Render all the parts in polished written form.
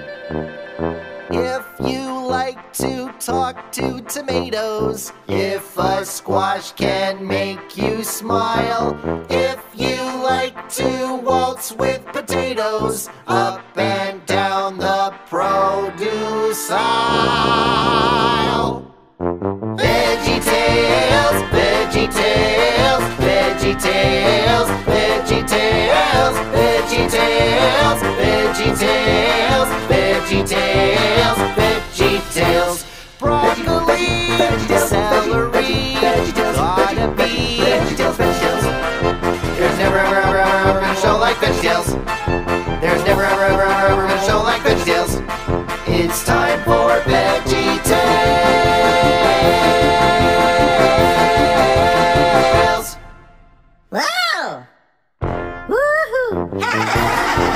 If you like to talk to tomatoes, if a squash can make you smile, if you like to waltz with potatoes, up and down the produce aisle. VeggieTales, VeggieTales, VeggieTales, VeggieTales, VeggieTales, VeggieTales, VeggieTales, VeggieTales. Broccoli, celery, gotta be VeggieTales. There's never ever been a show like VeggieTales. There's never ever been a show like VeggieTales. It's time for VeggieTales. Wow! Woohoo!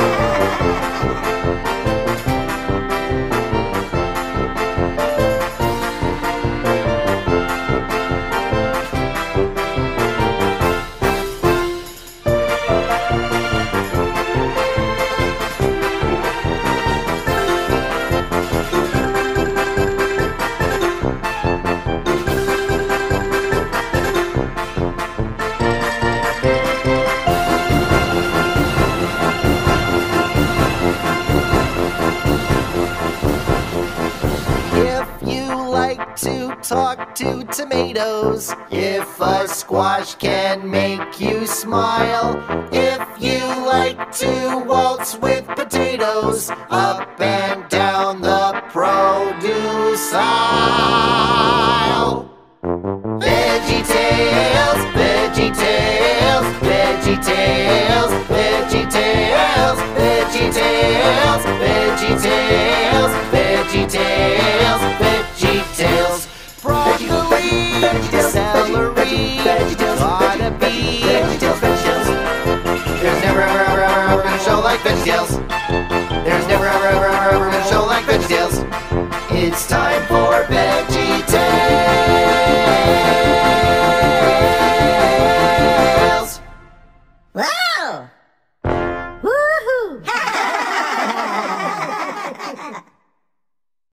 To talk to tomatoes, if a squash can make you smile, if you like to waltz with potatoes, up and down the produce aisle. VeggieTales, VeggieTales, VeggieTales, VeggieTales, VeggieTales, VeggieTales, VeggieTales, VeggieTales. Broccoli,